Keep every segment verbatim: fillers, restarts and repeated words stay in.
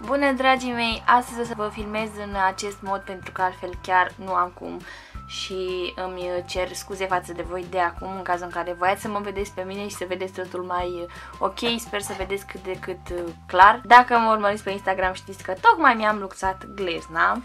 Bună, dragii mei! Astăzi o să vă filmez în acest mod pentru că altfel chiar nu am cum și îmi cer scuze față de voi de acum în cazul în care voiați să mă vedeți pe mine și să vedeți totul mai ok. Sper să vedeți cât de cât clar. Dacă mă urmăriți pe Instagram știți că tocmai mi-am luxat glezna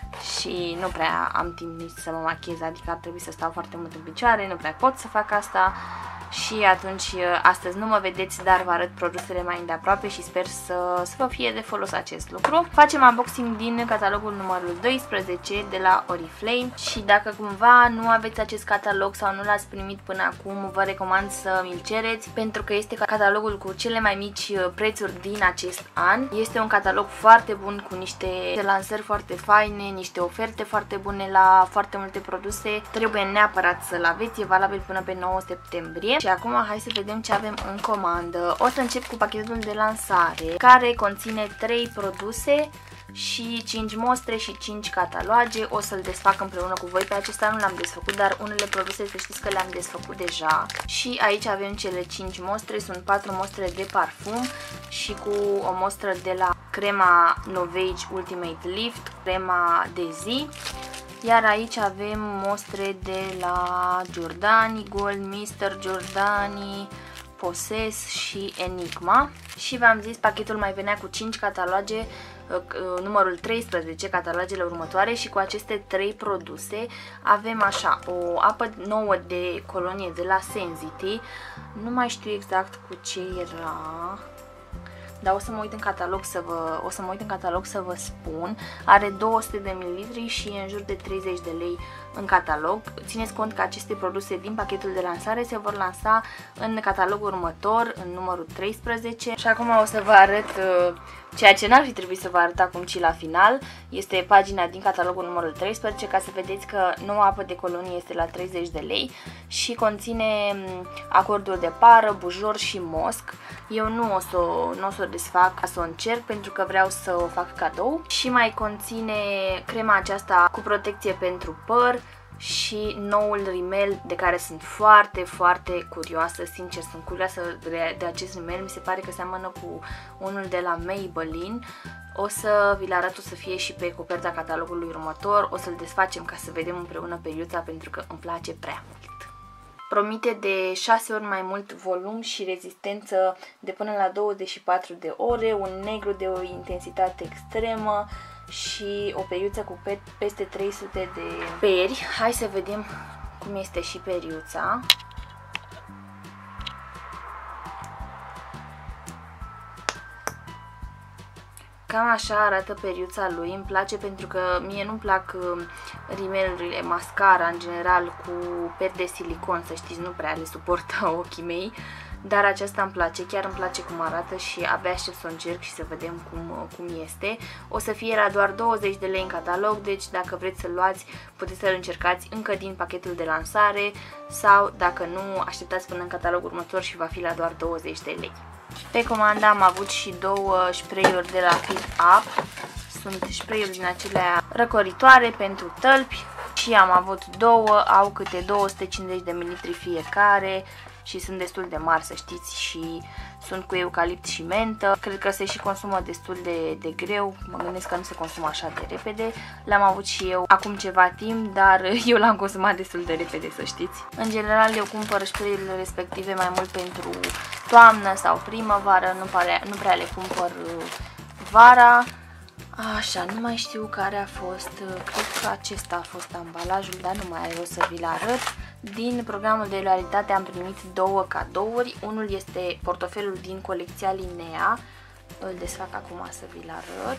și nu prea am timp nici să mă machiez, adică ar trebui să stau foarte mult în picioare, nu prea pot să fac asta. Și atunci astăzi nu mă vedeți, dar vă arăt produsele mai îndeaproape și sper să, să vă fie de folos acest lucru. Facem unboxing din catalogul numărul doisprezece de la Oriflame și dacă cumva nu aveți acest catalog sau nu l-ați primit până acum, vă recomand să mi-l cereți pentru că este catalogul cu cele mai mici prețuri din acest an. Este un catalog foarte bun cu niște lansări foarte faine, niște oferte foarte bune la foarte multe produse. Trebuie neapărat să-l aveți, e valabil până pe nouă septembrie. Și acum hai să vedem ce avem în comandă. O să încep cu pachetul de lansare, care conține trei produse și cinci mostre și cinci cataloage. O să-l desfac împreună cu voi. Pe acesta nu l-am desfăcut, dar unele produse să știți că le-am desfăcut deja. Și aici avem cele cinci mostre, sunt patru mostre de parfum și cu o mostră de la crema Novage Ultimate Lift, crema de zi. Iar aici avem mostre de la Giordani Gold, mister Giordani, Possess și Enigma. Și v-am zis, pachetul mai venea cu cinci cataloage, numărul treisprezece, catalogele următoare, și cu aceste trei produse avem așa, o apă nouă de colonie de la Sensity, nu mai știu exact cu ce era, dar o să mă uit în catalog să vă, o să mă uit în catalog să vă spun. Are două sute de mililitri și e în jur de treizeci de lei în catalog. Țineți cont că aceste produse din pachetul de lansare se vor lansa în catalogul următor, în numărul treisprezece. Și acum o să vă arăt uh, ceea ce n-ar fi trebuit să vă arăt acum, ci la final. Este pagina din catalogul numărul treisprezece, ca să vedeți că noua apă de colonie este la treizeci de lei și conține acorduri de pară, bujor și mosc. Eu nu o să, nu o să o desfac ca să o încerc pentru că vreau să o fac cadou. Și mai conține crema aceasta cu protecție pentru păr și noul rimel de care sunt foarte, foarte curioasă. Sincer, sunt curioasă de, de acest rimel, mi se pare că seamănă cu unul de la Maybelline. O să vi-l arăt, o să fie și pe coperta catalogului următor, o să-l desfacem ca să vedem împreună periuța pentru că îmi place prea mult. Promite de șase ori mai mult volum și rezistență de până la douăzeci și patru de ore, un negru de o intensitate extremă și o periuță cu pe peste trei sute de peri. Hai să vedem cum este și periuța. Cam așa arată periuța lui, îmi place pentru că mie nu-mi plac rimelurile, mascara în general cu peri de silicon, să știți, nu prea le suportă ochii mei, dar aceasta îmi place, chiar îmi place cum arată și abia aștept să o încerc și să vedem cum, cum este. O să fie la doar douăzeci de lei în catalog, deci dacă vreți să-l luați puteți să-l încercați încă din pachetul de lansare sau dacă nu, așteptați până în catalogul următor și va fi la doar douăzeci de lei. Pe comandă am avut și două spray-uri de la Fit Up. Sunt spray-uri din acelea răcoritoare pentru tălpi și am avut două, au câte două sute cincizeci de mililitri fiecare și sunt destul de mari, să știți, și sunt cu eucalipt și mentă. Cred că se și consumă destul de, de greu, mă gândesc că nu se consumă așa de repede. L-am avut și eu acum ceva timp, dar eu l-am consumat destul de repede, să știți. În general eu cumpăr spray-urile respective mai mult pentru toamnă sau primăvară, nu prea, nu prea le cumpăr vara. Așa, nu mai știu care a fost, cred că acesta a fost ambalajul, dar nu mai are rost să vi-l arăt. Din programul de loialitate am primit două cadouri, unul este portofelul din colecția Linea, îl desfac acum să vi-l arăt.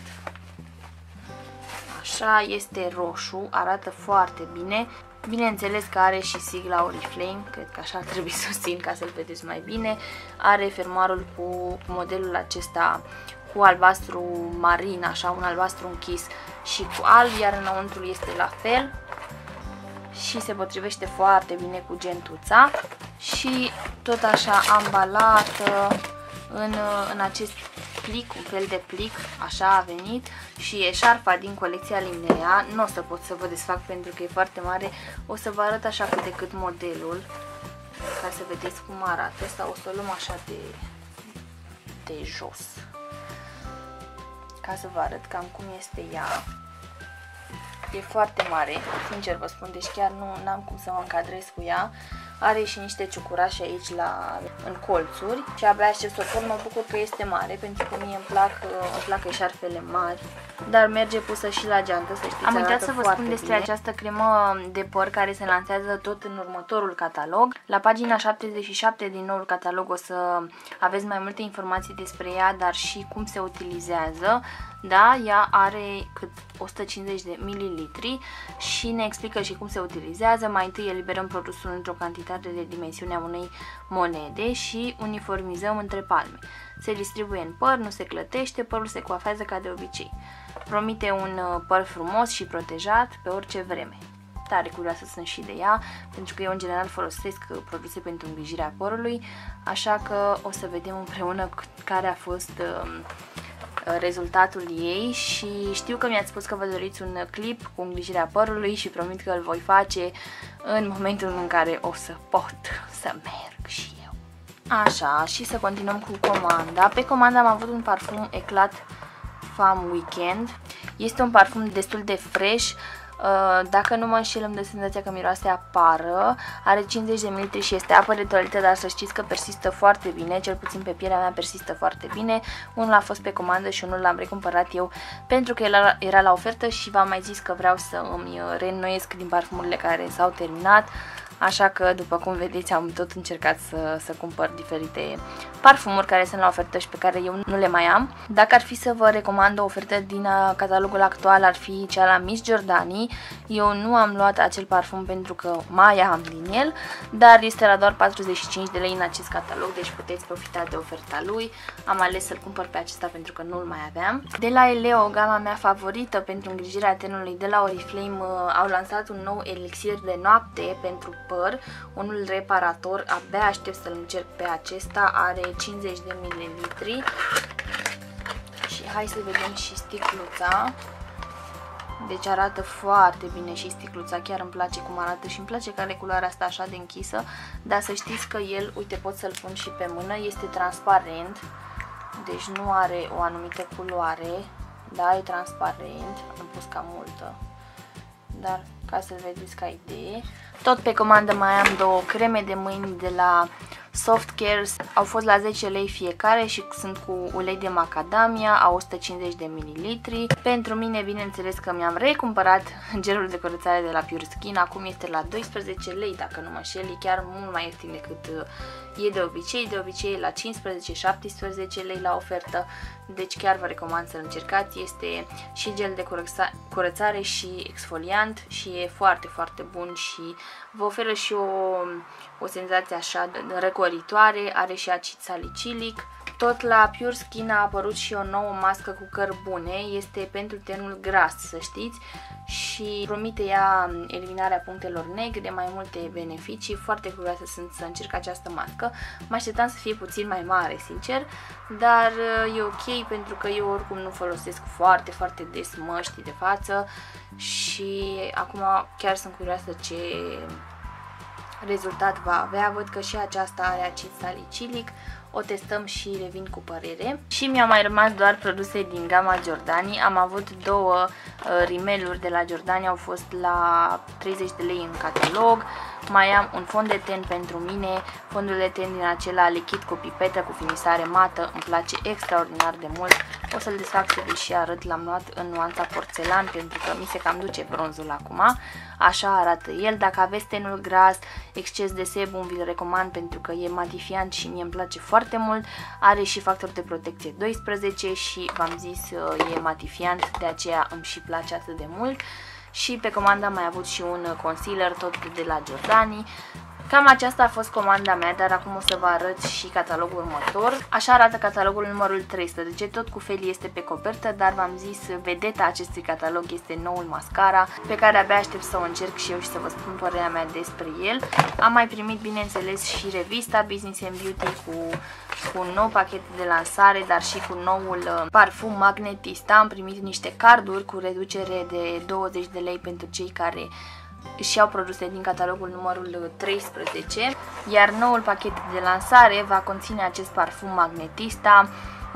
Așa, este roșu, arată foarte bine. Bineînțeles că are și sigla Oriflame, cred că așa ar trebui să o țin ca să-l vedeți mai bine. Are fermoarul cu, cu modelul acesta cu albastru marin, așa, un albastru închis și cu alb, iar înăuntru este la fel și se potrivește foarte bine cu gentuța și tot așa ambalată în, în acest plic, un fel de plic, așa a venit, și e șarfa din colecția Linea. Nu o să pot să vă desfac pentru că e foarte mare, o să vă arăt așa cât de cât modelul ca să vedeți cum arată, sau o să o luăm așa de, de jos ca să vă arăt cam cum este ea. E foarte mare, sincer vă spun, deci chiar nu am cum să mă încadrez cu ea. Are și niște ciucurașe aici la, în colțuri și abia aștept să o pun. Mă bucur că este mare pentru că mie îmi plac, îmi plac eșarfele mari, dar merge pusă și la geantă, să știți. Am uitat să vă spun despre bine. această cremă de păr care se lansează tot în următorul catalog. La pagina șaptezeci și șapte din noul catalog o să aveți mai multe informații despre ea, dar și cum se utilizează. Da, ea are cât o sută cincizeci de mililitri și ne explică și cum se utilizează. Mai întâi eliberăm produsul într-o cantitate de dimensiunea unei monede și uniformizăm între palme. Se distribuie în păr, nu se clătește, părul se coafează ca de obicei. Promite un păr frumos și protejat pe orice vreme. Tare curioasă sunt și de ea, pentru că eu în general folosesc produse pentru îngrijirea părului, așa că o să vedem împreună care a fost uh, rezultatul ei și știu că mi-ați spus că vă doriți un clip cu îngrijirea părului și promit că îl voi face în momentul în care o să pot să merg și eu. Așa, și să continuăm cu comanda. Pe comanda am avut un parfum Eclat Femme Weekend. Este un parfum destul de fresh. Dacă nu mă înșel, îmi dă senzația că miroase a pară. Are cincizeci de mililitri și este apă de toaletă, dar să știți că persistă foarte bine, cel puțin pe pielea mea persistă foarte bine. Unul a fost pe comandă și unul l-am recumpărat eu pentru că el era la ofertă și v-am mai zis că vreau să îmi reînnoiesc din parfumurile care s-au terminat. Așa că, după cum vedeți, am tot încercat să, să cumpăr diferite parfumuri care sunt la ofertă și pe care eu nu le mai am. Dacă ar fi să vă recomand o ofertă din catalogul actual, ar fi cea la Miss Giordani. Eu nu am luat acel parfum pentru că mai am din el, dar este la doar patruzeci și cinci de lei în acest catalog, deci puteți profita de oferta lui. Am ales să-l cumpăr pe acesta pentru că nu-l mai aveam. De la Eleo, gama mea favorită pentru îngrijirea tenului de la Oriflame, au lansat un nou elixir de noapte pentru păr, unul reparator. Abia aștept să-l încerc pe acesta. Are cincizeci de mililitri și hai să vedem și sticluța. Deci arată foarte bine și sticluța, chiar îmi place cum arată și îmi place că are culoarea asta așa de închisă, dar să știți că el, uite, pot să-l pun și pe mână, este transparent, deci nu are o anumită culoare, da, e transparent, am pus cam multă, dar ca să vedeți ca idee. Tot pe comandă mai am două creme de mâini de la Soft Care, au fost la zece lei fiecare și sunt cu ulei de macadamia, au o sută cincizeci de mililitri. Pentru mine, bineînțeles că mi-am recumpărat gelul de curățare de la Pure Skin, acum este la doisprezece lei, dacă nu mă înșel, e chiar mult mai ieftin decât e de obicei, de obicei e la cincisprezece șaptesprezece lei la ofertă, deci chiar vă recomand să-l încercați. Este și gel de curățare și exfoliant și e foarte, foarte bun și vă oferă și o, o senzație așa răcoritoare, are și acid salicilic. Tot la Pure Skin a apărut și o nouă mască cu cărbune, este pentru tenul gras, să știți, și promite ea eliminarea punctelor negre, mai multe beneficii. Foarte curioasă sunt să încerc această mască. Mă așteptam să fie puțin mai mare, sincer, dar e ok pentru că eu oricum nu folosesc foarte, foarte des măști de față și acum chiar sunt curioasă ce rezultat va avea. Văd că și aceasta are acid salicilic. O testăm și revin cu părere. Și mi-au mai rămas doar produse din gama Giordani. Am avut două uh, rimeluri de la Giordani, au fost la treizeci de lei în catalog. Mai am un fond de ten pentru mine, fondul de ten din acela lichid cu pipetă, cu finisare mată, îmi place extraordinar de mult. O să-l desfac să vi și arăt, l-am luat în nuanța porțelan pentru că mi se cam duce bronzul acum. Așa arată el. Dacă aveți tenul gras, exces de sebum, vi-l recomand pentru că e matifiant și mie îmi place foarte mult. Are și factor de protecție doisprezece și v-am zis, e matifiant, de aceea îmi și place atât de mult. Și pe comandă am mai avut și un concealer tot de la Giordani. Cam aceasta a fost comanda mea, dar acum o să vă arăt și catalogul următor. Așa arată catalogul numărul treisprezece, tot cu felii este pe copertă, dar v-am zis, vedeta acestui catalog este noul mascara, pe care abia aștept să o încerc și eu și să vă spun părerea mea despre el. Am mai primit, bineînțeles, și revista Business and Beauty cu, cu un nou pachet de lansare, dar și cu noul parfum Magnetista. Am primit niște carduri cu reducere de douăzeci de lei pentru cei care și au produse din catalogul numărul treisprezece, iar noul pachet de lansare va conține acest parfum Magnetista,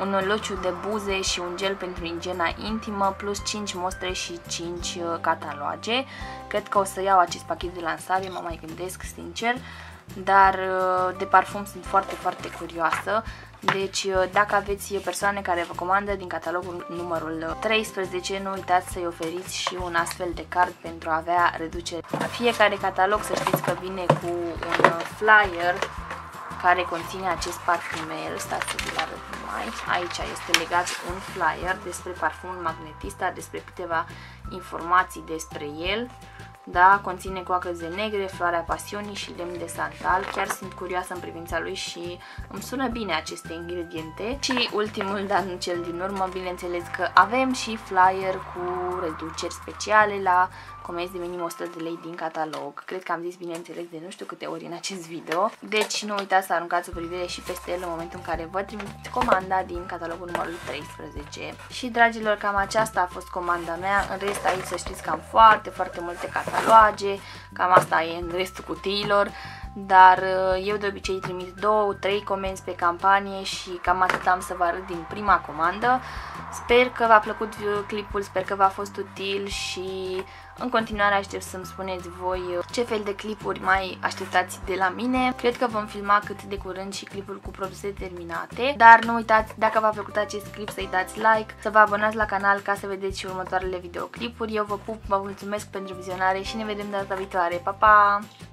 un lociu de buze și un gel pentru igiena intimă, plus cinci mostre și cinci cataloage. Cred că o să iau acest pachet de lansare, mă mai gândesc sincer, dar de parfum sunt foarte, foarte curioasă. Deci dacă aveți persoane care vă comandă din catalogul numărul treisprezece, nu uitați să-i oferiți și un astfel de card pentru a avea reducere. Fiecare catalog, să știți că vine cu un flyer care conține acest parfumel. Stați să vi-l arăt mai. Aici este legat un flyer despre parfumul Magnetista, despre câteva informații despre el. Da, conține coacăze negre, floarea pasiunii și lemn de santal. Chiar sunt curioasă în privința lui și îmi sună bine aceste ingrediente. Și ultimul, dar nu cel din urmă, bineînțeles că avem și flyer cu reduceri speciale la comenzi de minim o sută de lei din catalog. Cred că am zis bineînțeles de nu știu câte ori în acest video. Deci nu uitați să aruncați o privire și peste el în momentul în care vă trimiteți comanda din catalogul numărul treisprezece. Și dragilor, cam aceasta a fost comanda mea. În rest aici să știți că am foarte, foarte multe cataloage. Cam asta e în restul cutiilor. Dar eu de obicei trimit două trei comenzi pe campanie și cam atât am să vă arăt din prima comandă. Sper că v-a plăcut clipul, sper că v-a fost util și în continuare aștept să-mi spuneți voi ce fel de clipuri mai așteptați de la mine. Cred că vom filma cât de curând și clipuri cu produse terminate. Dar nu uitați, dacă v-a plăcut acest clip, să-i dați like, să vă abonați la canal ca să vedeți și următoarele videoclipuri. Eu vă pup, vă mulțumesc pentru vizionare și ne vedem data viitoare. Pa, pa!